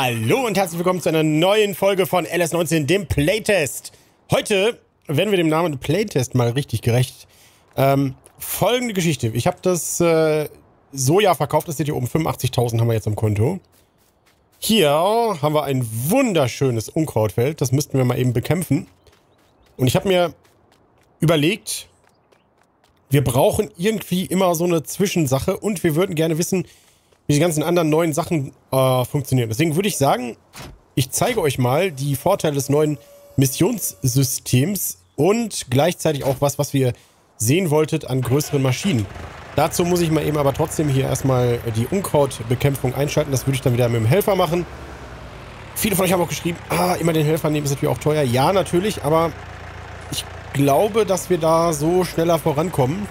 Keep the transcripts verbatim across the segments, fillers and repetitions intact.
Hallo und herzlich willkommen zu einer neuen Folge von L S neunzehn, dem Playtest. Heute werden wir dem Namen Playtest mal richtig gerecht. Ähm, folgende Geschichte. Ich habe das äh, Soja verkauft, das seht ihr oben, fünfundachtzigtausend haben wir jetzt am Konto. Hier haben wir ein wunderschönes Unkrautfeld, das müssten wir mal eben bekämpfen. Und ich habe mir überlegt, wir brauchen irgendwie immer so eine Zwischensache und wir würden gerne wissen, wie die ganzen anderen neuen Sachen äh, funktionieren. Deswegen würde ich sagen, ich zeige euch mal die Vorteile des neuen Missionssystems und gleichzeitig auch was, was wir sehen wolltet an größeren Maschinen. Dazu muss ich mal eben aber trotzdem hier erstmal die Unkrautbekämpfung einschalten. Das würde ich dann wieder mit dem Helfer machen. Viele von euch haben auch geschrieben, ah, immer den Helfer nehmen ist natürlich auch teuer. Ja, natürlich, aber ich glaube, dass wir da so schneller vorankommen.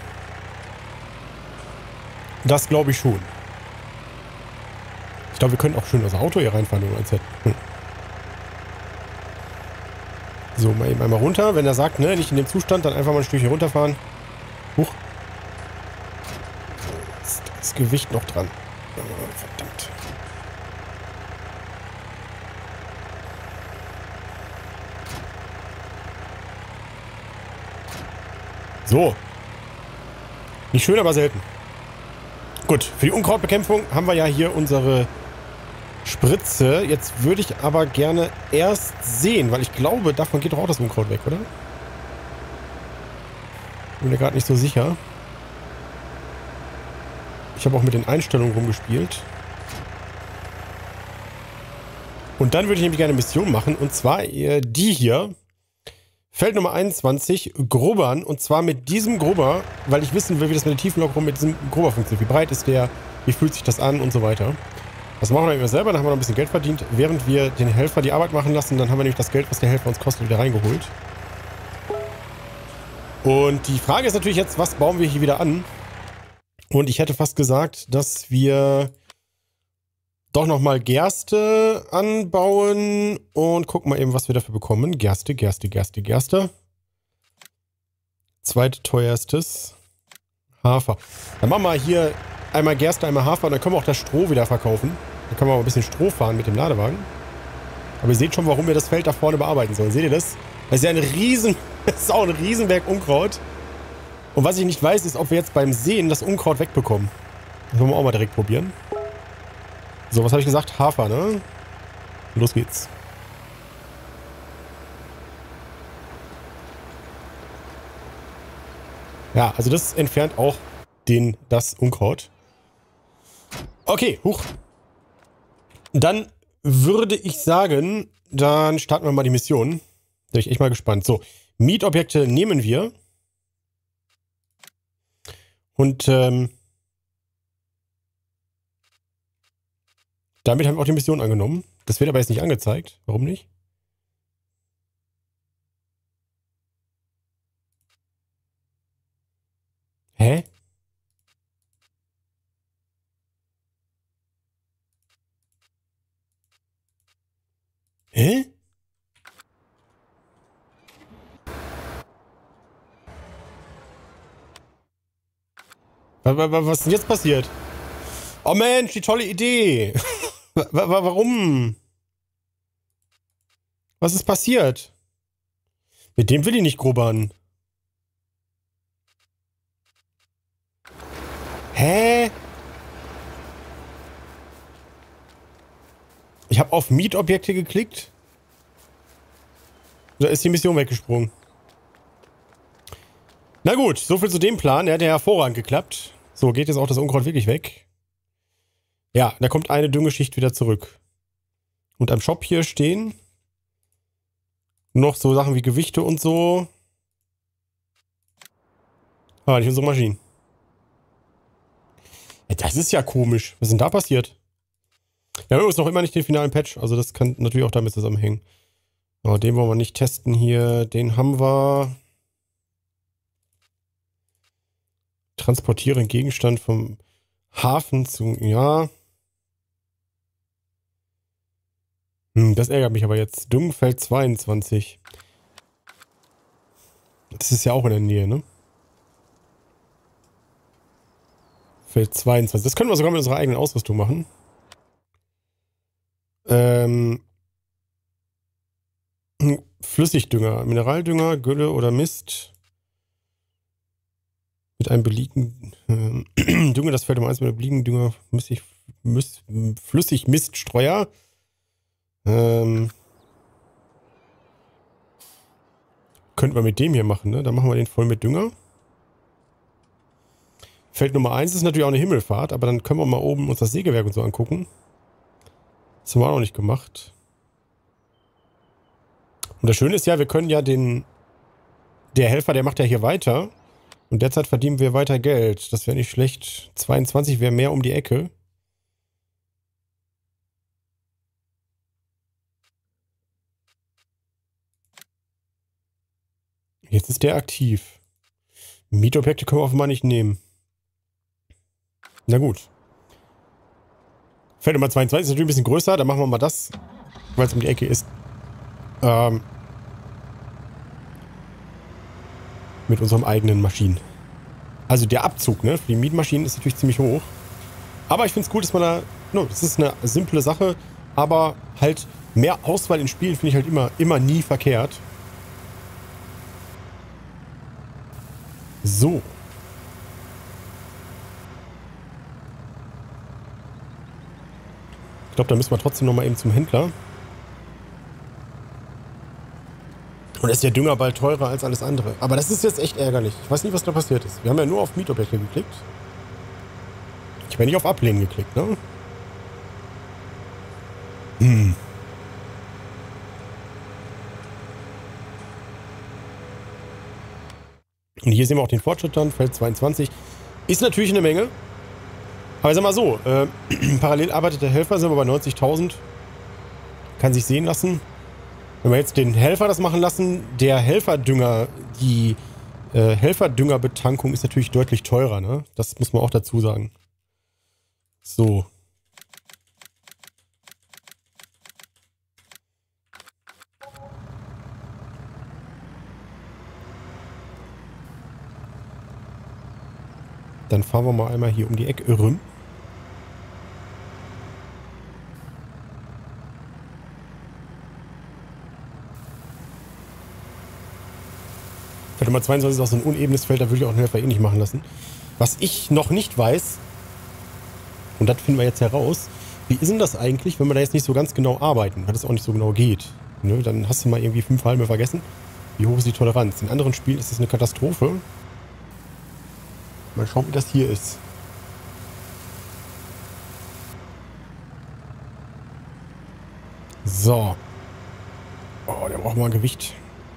Das glaube ich schon. Ich glaube, wir können auch schön das Auto hier reinfahren. Hm. So, mal eben einmal runter. Wenn er sagt, ne, nicht in dem Zustand, dann einfach mal ein Stückchen runterfahren. Huch. Ist das Gewicht noch dran. Oh, verdammt. So. Nicht schön, aber selten. Gut, für die Unkrautbekämpfung haben wir ja hier unsere Spritze. Jetzt würde ich aber gerne erst sehen, weil ich glaube, davon geht doch auch das Unkraut weg, oder? Bin mir gerade nicht so sicher. Ich habe auch mit den Einstellungen rumgespielt. Und dann würde ich nämlich gerne eine Mission machen, und zwar die hier. Feld Nummer einundzwanzig, Grubbern, und zwar mit diesem Grubber, weil ich wissen will, wie das mit der Tiefenlockerung mit diesem Grubber funktioniert. Wie breit ist der, wie fühlt sich das an und so weiter. Das machen wir immer selber, dann haben wir noch ein bisschen Geld verdient, während wir den Helfer die Arbeit machen lassen. Dann haben wir nämlich das Geld, was der Helfer uns kostet, wieder reingeholt. Und die Frage ist natürlich jetzt, was bauen wir hier wieder an? Und ich hätte fast gesagt, dass wir doch nochmal Gerste anbauen und gucken mal eben, was wir dafür bekommen. Gerste, Gerste, Gerste, Gerste. Zweitteuerstes. Hafer. Dann machen wir hier einmal Gerste, einmal Hafer und dann können wir auch das Stroh wieder verkaufen. Dann können wir mal ein bisschen Stroh fahren mit dem Ladewagen. Aber ihr seht schon, warum wir das Feld da vorne bearbeiten sollen. Seht ihr das? Das ist ja ein riesen, das ist auch ein Riesenberg Unkraut. Und was ich nicht weiß, ist, ob wir jetzt beim Säen das Unkraut wegbekommen. Das wollen wir auch mal direkt probieren. So, was habe ich gesagt? Hafer, ne? Los geht's. Ja, also das entfernt auch den, das Unkraut. Okay, huch. Dann würde ich sagen, dann starten wir mal die Mission. Da bin ich echt mal gespannt. So, Mietobjekte nehmen wir. Und, ähm... damit haben wir auch die Mission angenommen. Das wird aber jetzt nicht angezeigt. Warum nicht? Hä? Hä? Was ist denn jetzt passiert? Oh Mensch, die tolle Idee. Warum? Was ist passiert? Mit dem will ich nicht grubbern. Hä? Ich habe auf Mietobjekte geklickt. Da ist die Mission weggesprungen. Na gut, soviel zu dem Plan. Der hat ja hervorragend geklappt. So, geht jetzt auch das Unkraut wirklich weg. Ja, da kommt eine Düngeschicht wieder zurück. Und am Shop hier stehen noch so Sachen wie Gewichte und so. Ah, nicht unsere Maschinen. Ja, das ist ja komisch. Was ist denn da passiert? Wir haben übrigens noch immer nicht den finalen Patch. Also das kann natürlich auch damit zusammenhängen. Aber den wollen wir nicht testen hier. Den haben wir. Transportieren Gegenstand vom Hafen zu... Ja... Das ärgert mich aber jetzt. Düngenfeld zweiundzwanzig. Das ist ja auch in der Nähe, ne? Feld zweiundzwanzig. Das können wir sogar mit unserer eigenen Ausrüstung machen. Ähm, Flüssigdünger, Mineraldünger, Gülle oder Mist. Mit einem beliebigen äh, Dünger, das Feld um eins mit einem beliebigen Dünger, Missig, Miss, flüssig Miststreuer. Ähm, könnten wir mit dem hier machen, ne? Dann machen wir den voll mit Dünger. Feld Nummer eins ist natürlich auch eine Himmelfahrt, aber dann können wir mal oben uns das Sägewerk und so angucken. Das haben wir auch noch nicht gemacht. Und das Schöne ist ja, wir können ja den... Der Helfer, der macht ja hier weiter. Und derzeit verdienen wir weiter Geld. Das wäre nicht schlecht. zweiundzwanzig wäre mehr um die Ecke. Jetzt ist der aktiv. Mietobjekte können wir offenbar nicht nehmen. Na gut. Feld Nummer zweiundzwanzig ist natürlich ein bisschen größer. Dann machen wir mal das, weil es um die Ecke ist. Ähm, mit unseren eigenen Maschinen. Also der Abzug, ne, für die Mietmaschinen ist natürlich ziemlich hoch. Aber ich finde es gut, dass man da... No, das ist eine simple Sache, aber halt mehr Auswahl in Spielen finde ich halt immer, immer nie verkehrt. So. Ich glaube, da müssen wir trotzdem noch mal eben zum Händler. Und ist der Dünger bald teurer als alles andere. Aber das ist jetzt echt ärgerlich. Ich weiß nicht, was da passiert ist. Wir haben ja nur auf Mietobjekte geklickt. Ich habe ja nicht auf Ablehnen geklickt, ne? Hm. Und hier sehen wir auch den Fortschritt dann. Feld zweiundzwanzig. Ist natürlich eine Menge. Aber ich sag mal so, äh, parallel arbeitet der Helfer, sind wir bei neunzigtausend. Kann sich sehen lassen. Wenn wir jetzt den Helfer das machen lassen, der Helferdünger, die äh, Helferdüngerbetankung ist natürlich deutlich teurer, ne? Das muss man auch dazu sagen. So. Dann fahren wir mal einmal hier um die Ecke rum. Feld Nummer zweiundzwanzig ist auch so ein unebenes Feld, da würde ich auch einen Helfer eh nicht machen lassen. Was ich noch nicht weiß, und das finden wir jetzt heraus, wie ist denn das eigentlich, wenn wir da jetzt nicht so ganz genau arbeiten, weil das auch nicht so genau geht. Ne? Dann hast du mal irgendwie fünf Halme vergessen. Wie hoch ist die Toleranz? In anderen Spielen ist das eine Katastrophe. Mal schauen, wie das hier ist. So. Oh, der braucht mal ein Gewicht.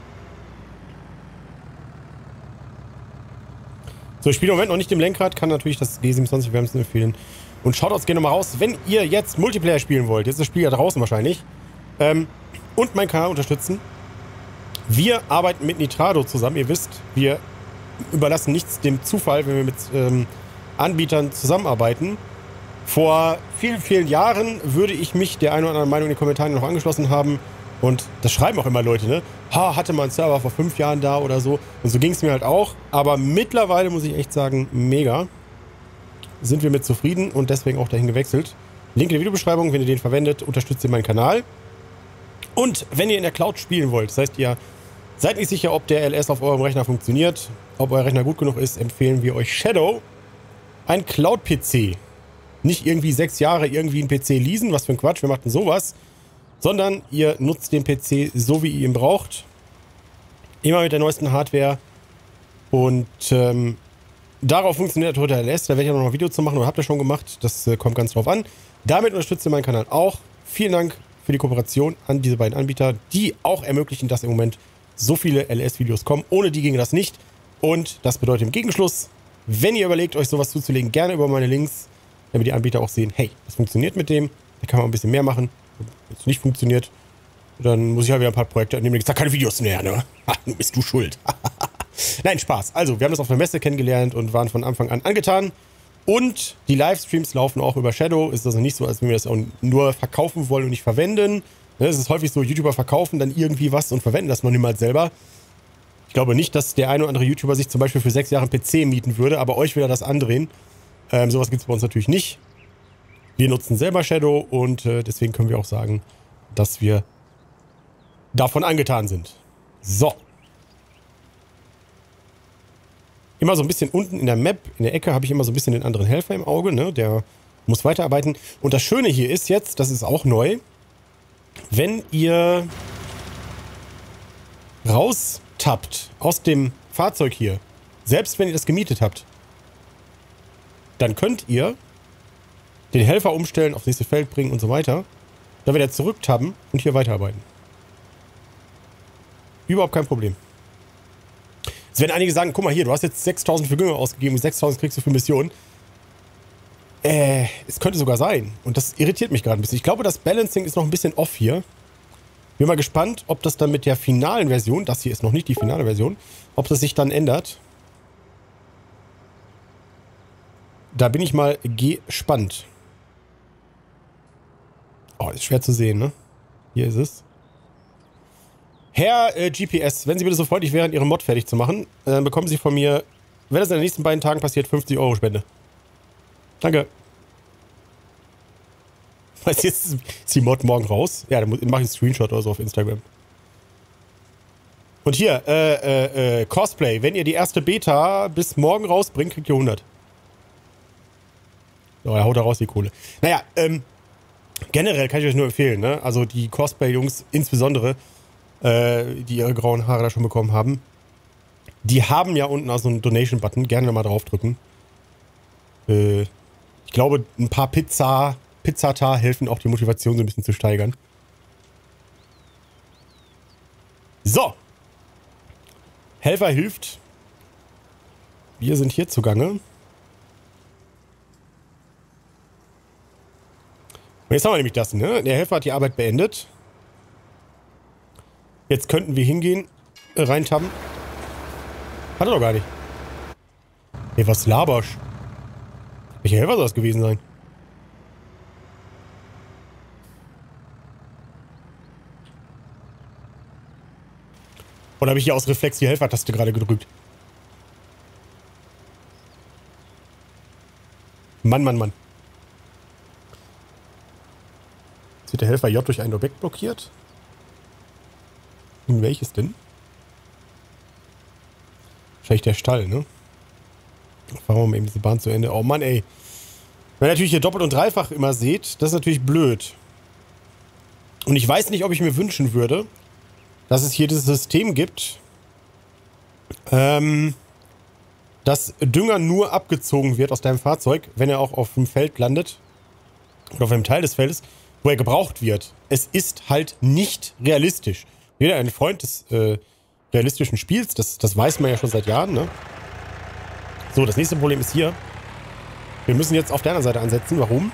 So, ich spiele im Moment noch nicht im Lenkrad, kann natürlich das G siebenundzwanzig wärmsten empfehlen. Und schaut uns gerne mal raus, wenn ihr jetzt Multiplayer spielen wollt. Jetzt ist das Spiel ja draußen wahrscheinlich. Ähm, und meinen Kanal unterstützen. Wir arbeiten mit Nitrado zusammen. Ihr wisst, wir überlassen nichts dem Zufall, wenn wir mit ähm, Anbietern zusammenarbeiten. Vor vielen, vielen Jahren würde ich mich der einen oder anderen Meinung in den Kommentaren noch angeschlossen haben. Und das schreiben auch immer Leute, ne? Ha, hatte man einen Server vor fünf Jahren da oder so. Und so ging es mir halt auch. Aber mittlerweile muss ich echt sagen, mega. Sind wir mit zufrieden und deswegen auch dahin gewechselt. Link in der Videobeschreibung, wenn ihr den verwendet, unterstützt ihr meinen Kanal. Und wenn ihr in der Cloud spielen wollt, das heißt, ihr seid nicht sicher, ob der L S auf eurem Rechner funktioniert, ob euer Rechner gut genug ist, empfehlen wir euch Shadow. Ein Cloud-P C. Nicht irgendwie sechs Jahre irgendwie einen P C leasen, was für ein Quatsch, wir machten sowas. Sondern ihr nutzt den P C so, wie ihr ihn braucht. Immer mit der neuesten Hardware. Und ähm, darauf funktioniert der L S. Da werde ich noch ein Video zu machen oder habt ihr schon gemacht. Das äh, kommt ganz drauf an. Damit unterstützt ihr meinen Kanal auch. Vielen Dank für die Kooperation an diese beiden Anbieter, die auch ermöglichen, dass im Moment so viele L S-Videos kommen. Ohne die ginge das nicht. Und das bedeutet im Gegenschluss, wenn ihr überlegt, euch sowas zuzulegen, gerne über meine Links, damit die Anbieter auch sehen, hey, das funktioniert mit dem. Da kann man ein bisschen mehr machen. Wenn es nicht funktioniert, dann muss ich halt wieder ein paar Projekte annehmen. Ich sage keine Videos mehr, ne? Ha, nun bist du schuld. Nein, Spaß. Also, wir haben das auf der Messe kennengelernt und waren von Anfang an angetan. Und die Livestreams laufen auch über Shadow. Ist also nicht so, als wenn wir das auch nur verkaufen wollen und nicht verwenden. Es ist häufig so, YouTuber verkaufen dann irgendwie was und verwenden das noch niemals selber. Ich glaube nicht, dass der ein oder andere YouTuber sich zum Beispiel für sechs Jahre einen P C mieten würde, aber euch will er das andrehen. Ähm, sowas gibt es bei uns natürlich nicht. Wir nutzen selber Shadow und äh, deswegen können wir auch sagen, dass wir davon angetan sind. So. Immer so ein bisschen unten in der Map, in der Ecke, habe ich immer so ein bisschen den anderen Helfer im Auge, ne? Der muss weiterarbeiten. Und das Schöne hier ist jetzt, das ist auch neu, wenn ihr raustappt aus dem Fahrzeug hier, selbst wenn ihr das gemietet habt, dann könnt ihr den Helfer umstellen, aufs nächste Feld bringen und so weiter. Dann wieder zurücktabben und hier weiterarbeiten. Überhaupt kein Problem. Es werden einige sagen, guck mal hier, du hast jetzt sechstausend für Günger ausgegeben und sechstausend kriegst du für Missionen. Äh, es könnte sogar sein. Und das irritiert mich gerade ein bisschen. Ich glaube, das Balancing ist noch ein bisschen off hier. Bin mal gespannt, ob das dann mit der finalen Version, das hier ist noch nicht die finale Version, ob das sich dann ändert. Da bin ich mal gespannt. Oh, ist schwer zu sehen, ne? Hier ist es. Herr äh, G P S, wenn Sie bitte so freundlich wären, Ihre Mod fertig zu machen, äh, bekommen Sie von mir, wenn das in den nächsten beiden Tagen passiert, fünfzig Euro Spende. Danke. Was, jetzt ist die Mod morgen raus? Ja, dann mache ich einen Screenshot oder so auf Instagram. Und hier, äh, äh, äh, Cosplay. Wenn ihr die erste Beta bis morgen rausbringt, kriegt ihr hundert. So, er haut da raus die Kohle. Naja, ähm, generell kann ich euch nur empfehlen, ne? Also die Cosplay-Jungs insbesondere, äh, die ihre grauen Haare da schon bekommen haben, die haben ja unten also einen Donation-Button. Gerne mal draufdrücken. Äh, ich glaube, ein paar Pizza, Pizzata helfen auch die Motivation so ein bisschen zu steigern. So. Helfer hilft. Wir sind hier zugange. Und jetzt haben wir nämlich das, ne? Der Helfer hat die Arbeit beendet. Jetzt könnten wir hingehen, äh, reintabben. Hat er doch gar nicht. Ey, was labersch? Welcher Helfer soll das gewesen sein? Oder habe ich hier aus Reflex die Helfertaste gerade gedrückt? Mann, Mann, Mann. Jetzt wird der Helfer J durch ein Objekt blockiert. Und welches denn? Wahrscheinlich der Stall, ne? Fahren wir mal eben diese Bahn zu Ende. Oh Mann, ey. Wenn ihr natürlich hier doppelt und dreifach immer seht, das ist natürlich blöd. Und ich weiß nicht, ob ich mir wünschen würde, dass es hier dieses System gibt, ähm, dass Dünger nur abgezogen wird aus deinem Fahrzeug, wenn er auch auf dem Feld landet oder auf einem Teil des Feldes, wo er gebraucht wird. Es ist halt nicht realistisch. Jeder ein Freund des äh, realistischen Spiels, das, das weiß man ja schon seit Jahren, ne? So, das nächste Problem ist hier. Wir müssen jetzt auf der anderen Seite ansetzen. Warum?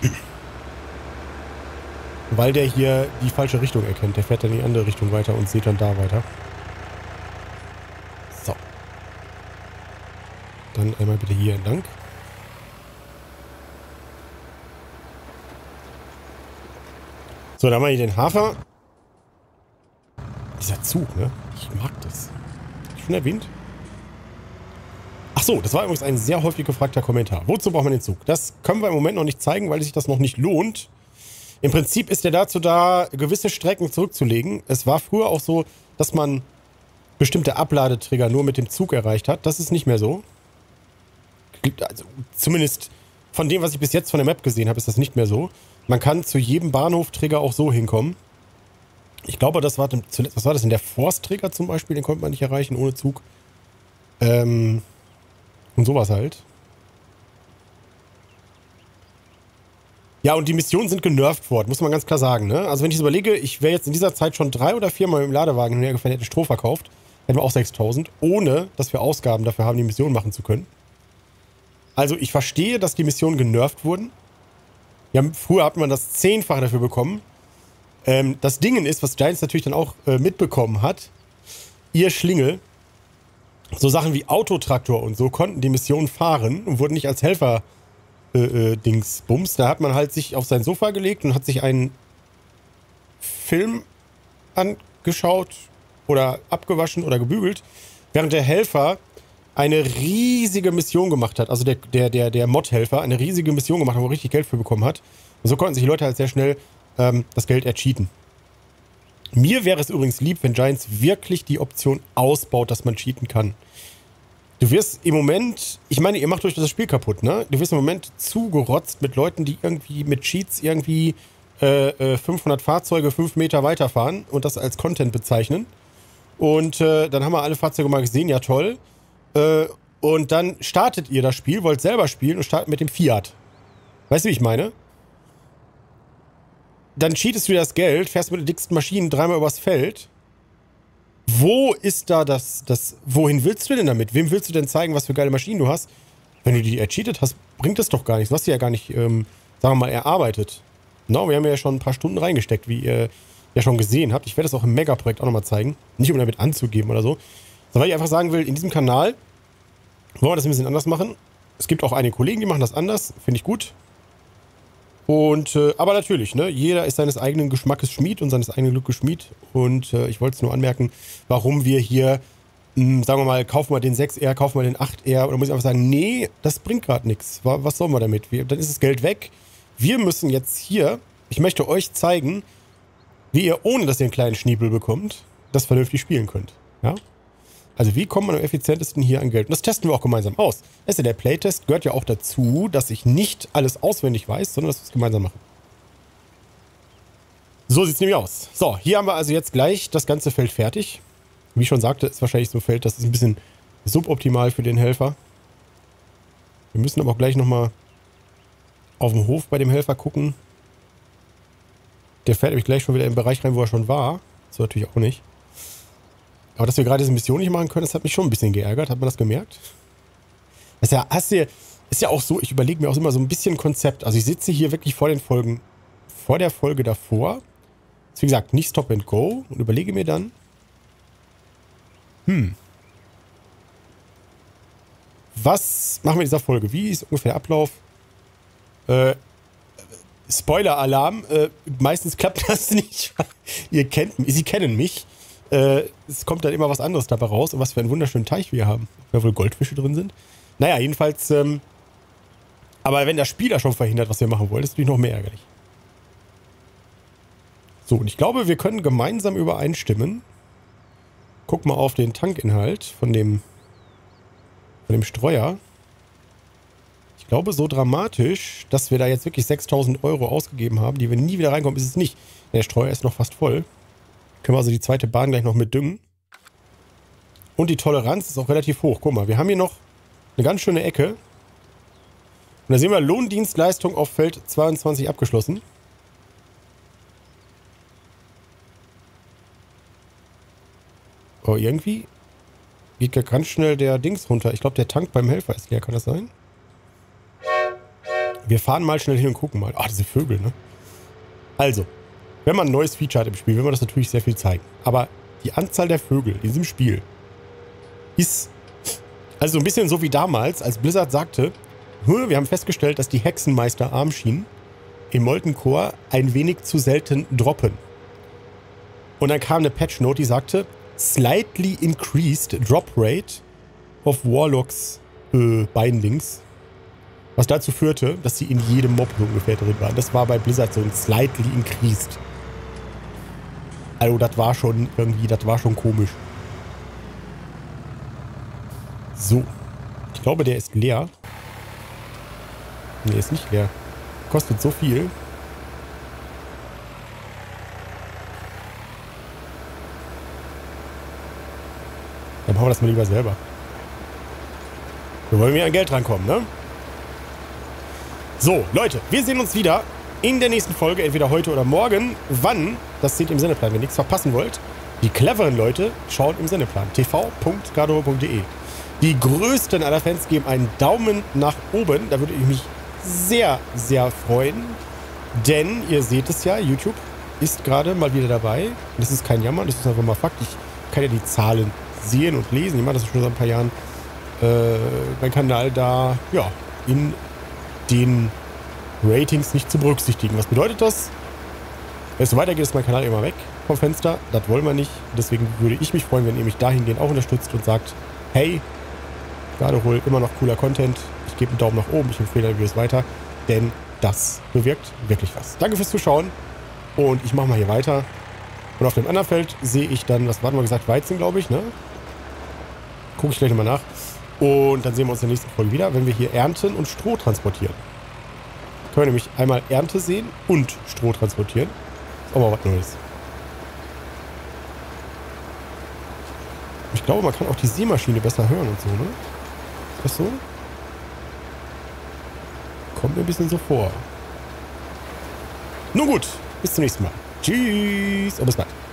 Weil der hier die falsche Richtung erkennt. Der fährt dann in die andere Richtung weiter und sieht dann da weiter. So. Dann einmal bitte hier entlang. So, dann haben wir hier den Hafer. Dieser Zug, ne? Ich mag das. Hab ich schon erwähnt? Ach so, das war übrigens ein sehr häufig gefragter Kommentar. Wozu braucht man den Zug? Das können wir im Moment noch nicht zeigen, weil sich das noch nicht lohnt. Im Prinzip ist er dazu da, gewisse Strecken zurückzulegen. Es war früher auch so, dass man bestimmte Abladetrigger nur mit dem Zug erreicht hat. Das ist nicht mehr so. Also, zumindest von dem, was ich bis jetzt von der Map gesehen habe, ist das nicht mehr so. Man kann zu jedem Bahnhof-Trigger auch so hinkommen. Ich glaube, das war zuletzt, was war das denn? Der Force-Trigger zum Beispiel, den konnte man nicht erreichen ohne Zug. Ähm, und sowas halt. Ja, und die Missionen sind genervt worden, muss man ganz klar sagen, ne? Also wenn ich es überlege, ich wäre jetzt in dieser Zeit schon drei oder viermal im Ladewagen hergefahren, hätte Stroh verkauft, hätten wir auch sechstausend, ohne dass wir Ausgaben dafür haben, die Mission machen zu können. Also ich verstehe, dass die Missionen genervt wurden. Ja, früher hat man das Zehnfache dafür bekommen. Ähm, das Ding ist, was Giants natürlich dann auch äh, mitbekommen hat, ihr Schlingel, so Sachen wie Autotraktor und so konnten die Missionen fahren und wurden nicht als Helfer äh, äh, Dingsbums. Da hat man halt sich auf sein Sofa gelegt und hat sich einen Film angeschaut oder abgewaschen oder gebügelt, während der Helfer eine riesige Mission gemacht hat, also der, der, der, der Mod-Helfer eine riesige Mission gemacht hat, wo er richtig Geld für bekommen hat. Und so konnten sich die Leute halt sehr schnell ähm, das Geld ercheaten. Mir wäre es übrigens lieb, wenn Giants wirklich die Option ausbaut, dass man cheaten kann. Du wirst im Moment, ich meine, ihr macht euch das Spiel kaputt, ne? Du wirst im Moment zugerotzt mit Leuten, die irgendwie mit Cheats irgendwie äh, fünfhundert Fahrzeuge fünf Meter weiterfahren und das als Content bezeichnen. Und äh, dann haben wir alle Fahrzeuge mal gesehen, ja toll. Äh, und dann startet ihr das Spiel, wollt selber spielen und startet mit dem Fiat. Weißt du, wie ich meine? Dann cheatest du dir das Geld, fährst mit den dicksten Maschinen dreimal übers Feld. Wo ist da das, das, wohin willst du denn damit? Wem willst du denn zeigen, was für geile Maschinen du hast? Wenn du die ercheatet hast, bringt das doch gar nichts. Du hast die ja gar nicht, ähm, sagen wir mal, erarbeitet. No, wir haben ja schon ein paar Stunden reingesteckt, wie ihr ja schon gesehen habt. Ich werde das auch im Megaprojekt auch nochmal zeigen. Nicht um damit anzugeben oder so. Sondern weil ich einfach sagen will, in diesem Kanal wollen wir das ein bisschen anders machen. Es gibt auch einige Kollegen, die machen das anders. Finde ich gut. Und, äh, aber natürlich, ne, jeder ist seines eigenen Geschmackes Schmied und seines eigenen Glückes Schmied. Und äh, ich wollte es nur anmerken, warum wir hier, mh, sagen wir mal, kaufen wir den sechs R, kaufen wir den acht R. Oder muss ich einfach sagen, nee, das bringt gerade nichts. Was sollen wir damit? Wir, dann ist das Geld weg. Wir müssen jetzt hier, ich möchte euch zeigen, wie ihr, ohne dass ihr einen kleinen Schniebel bekommt, das vernünftig spielen könnt. Ja? Also wie kommt man am effizientesten hier an Geld? Und das testen wir auch gemeinsam aus. Also der Playtest gehört ja auch dazu, dass ich nicht alles auswendig weiß, sondern dass wir es gemeinsam machen. So sieht es nämlich aus. So, hier haben wir also jetzt gleich das ganze Feld fertig. Wie ich schon sagte, ist wahrscheinlich so ein Feld, das ist ein bisschen suboptimal für den Helfer. Wir müssen aber auch gleich nochmal auf dem Hof bei dem Helfer gucken. Der fährt nämlich gleich schon wieder im Bereich rein, wo er schon war. So natürlich auch nicht. Aber dass wir gerade diese Mission nicht machen können, das hat mich schon ein bisschen geärgert. Hat man das gemerkt? Das ist ja, hast du, ist ja auch so, ich überlege mir auch immer so ein bisschen Konzept. Also ich sitze hier wirklich vor den Folgen, vor der Folge davor. Ist wie gesagt nicht Stop and Go. Und überlege mir dann, hm, was machen wir in dieser Folge? Wie ist ungefähr der Ablauf? Äh, Spoiler-Alarm. Äh, meistens klappt das nicht. Ihr kennt mich, Sie kennen mich. Äh, es kommt dann immer was anderes dabei raus und was für einen wunderschönen Teich wir haben. Ob da wohl Goldfische drin sind? Naja, jedenfalls, ähm, aber wenn der Spieler schon verhindert, was wir machen wollen, ist natürlich noch mehr ärgerlich. So, und ich glaube, wir können gemeinsam übereinstimmen. Guck mal auf den Tankinhalt von dem, von dem Streuer. Ich glaube, so dramatisch, dass wir da jetzt wirklich sechstausend Euro ausgegeben haben, die wir nie wieder reinkommen, ist es nicht. Der Streuer ist noch fast voll. Können wir also die zweite Bahn gleich noch mit düngen. Und die Toleranz ist auch relativ hoch. Guck mal, wir haben hier noch eine ganz schöne Ecke. Und da sehen wir Lohndienstleistung auf Feld zweiundzwanzig abgeschlossen. Oh, irgendwie geht ja ganz schnell der Dings runter. Ich glaube, der Tank beim Helfer ist leer. Kann das sein? Wir fahren mal schnell hin und gucken mal. Ah, diese Vögel, ne? Also, wenn man ein neues Feature hat im Spiel, will man das natürlich sehr viel zeigen. Aber die Anzahl der Vögel in diesem Spiel ist also ein bisschen so wie damals, als Blizzard sagte, wir haben festgestellt, dass die Hexenmeister-Armschienen im Molten Core ein wenig zu selten droppen. Und dann kam eine Patch-Note, die sagte, slightly increased drop rate of Warlocks äh, Bindings. Was dazu führte, dass sie in jedem Mob ungefähr drin waren. Das war bei Blizzard so ein slightly increased. Also das war schon irgendwie, das war schon komisch. So. Ich glaube, der ist leer. Ne, ist nicht leer. Kostet so viel. Dann machen wir das mal lieber selber. Wir wollen wieder an Geld rankommen, ne? So, Leute, wir sehen uns wieder in der nächsten Folge, entweder heute oder morgen. Wann? Das seht ihr im Sendeplan. Wenn ihr nichts verpassen wollt, die cleveren Leute schauen im Sendeplan. t v punkt garderobe punkt de. Die größten aller Fans geben einen Daumen nach oben. Da würde ich mich sehr, sehr freuen. Denn, ihr seht es ja, YouTube ist gerade mal wieder dabei. Das ist kein Jammern, das ist einfach mal Fakt. Ich kann ja die Zahlen sehen und lesen. Ich mache das schon seit ein paar Jahren. Äh, mein Kanal da, ja, in den Ratings nicht zu berücksichtigen. Was bedeutet das? Wenn es so weitergeht, ist mein Kanal immer weg vom Fenster. Das wollen wir nicht. Deswegen würde ich mich freuen, wenn ihr mich dahingehend auch unterstützt und sagt, hey, Garderol, immer noch cooler Content. Ich gebe einen Daumen nach oben, ich empfehle die Videos weiter, denn das bewirkt wirklich was. Danke fürs Zuschauen und ich mache mal hier weiter. Und auf dem anderen Feld sehe ich dann, was hatten wir gesagt, Weizen, glaube ich, ne? Gucke ich gleich nochmal nach. Und dann sehen wir uns in der nächsten Folge wieder, wenn wir hier ernten und Stroh transportieren. Können wir nämlich einmal Ernte sehen und Stroh transportieren. Ist auch mal was Neues. Ich glaube, man kann auch die Sämaschine besser hören und so, ne? Ist das so? Kommt mir ein bisschen so vor. Nun gut, bis zum nächsten Mal. Tschüss und bis bald.